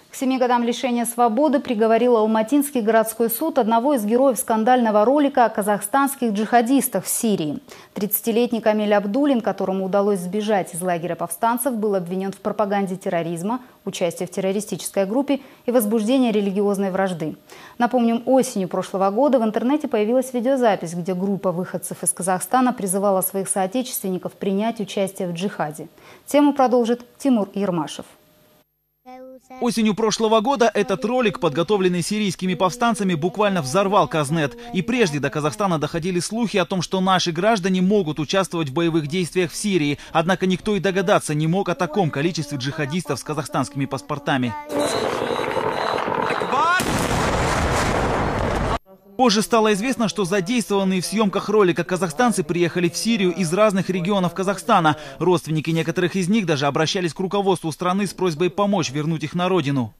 К 7 годам лишения свободы приговорил Алматинский городской суд одного из героев скандального ролика о казахстанских джихадистах в Сирии. 30-летний Камиль Абдулин, которому удалось сбежать из лагеря повстанцев, был обвинен в пропаганде терроризма, участии в террористической группе и возбуждении религиозной вражды. Напомним, осенью прошлого года в интернете появилась видеозапись, где группа выходцев из Казахстана призывала своих соотечественников принять участие в джихаде. Тему продолжит Тимур Ермашев. Осенью прошлого года этот ролик, подготовленный сирийскими повстанцами, буквально взорвал Казнет. И прежде до Казахстана доходили слухи о том, что наши граждане могут участвовать в боевых действиях в Сирии. Однако никто и догадаться не мог о таком количестве джихадистов с казахстанскими паспортами. Позже стало известно, что задействованные в съемках ролика казахстанцы приехали в Сирию из разных регионов Казахстана. Родственники некоторых из них даже обращались к руководству страны с просьбой помочь вернуть их на родину.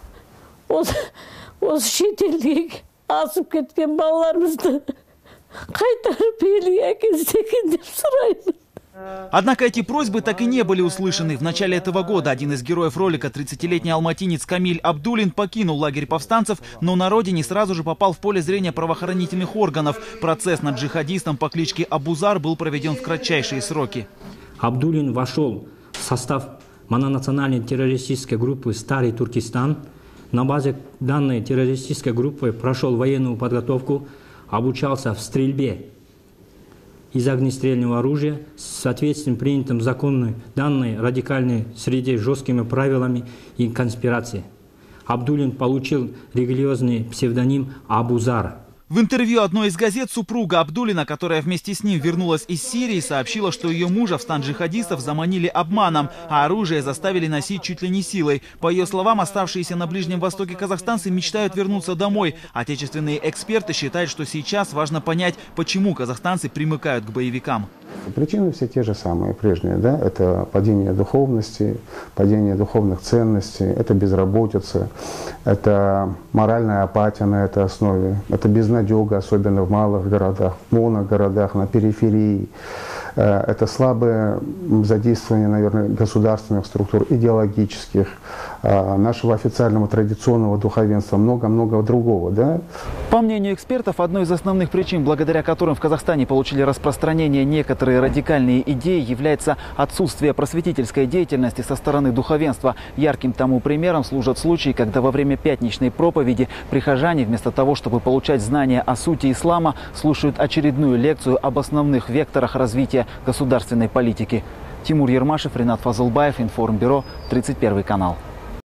Однако эти просьбы так и не были услышаны. В начале этого года один из героев ролика, 30-летний алматинец Камиль Абдулин, покинул лагерь повстанцев, но на родине сразу же попал в поле зрения правоохранительных органов. Процесс над джихадистом по кличке Абузар был проведен в кратчайшие сроки. Абдулин вошел в состав мононациональной террористической группы «Старый Туркестан». На базе данной террористической группы прошел военную подготовку, обучался в стрельбе из огнестрельного оружия с соответственно принятым законной данной радикальной среде жесткими правилами и конспирации. Абдулин получил религиозный псевдоним Абузар. В интервью одной из газет супруга Абдулина, которая вместе с ним вернулась из Сирии, сообщила, что ее мужа в стан джихадистов заманили обманом, а оружие заставили носить чуть ли не силой. По ее словам, оставшиеся на Ближнем Востоке казахстанцы мечтают вернуться домой. Отечественные эксперты считают, что сейчас важно понять, почему казахстанцы примыкают к боевикам. Причины все те же самые, прежние. Да? Это падение духовности, падение духовных ценностей, это безработица, это моральная апатия на этой основе, это безнадега, особенно в малых городах, в моногородах, на периферии. Это слабое задействование, наверное, государственных структур, идеологических, нашего официального традиционного духовенства, много-много другого. Да? По мнению экспертов, одной из основных причин, благодаря которым в Казахстане получили распространение некоторые радикальные идеи, является отсутствие просветительской деятельности со стороны духовенства. Ярким тому примером служат случаи, когда во время пятничной проповеди прихожане, вместо того, чтобы получать знания о сути ислама, слушают очередную лекцию об основных векторах развития государственной политики. Тимур Ермашев, Ринат Фазылбаев, Информбюро, 31 канал.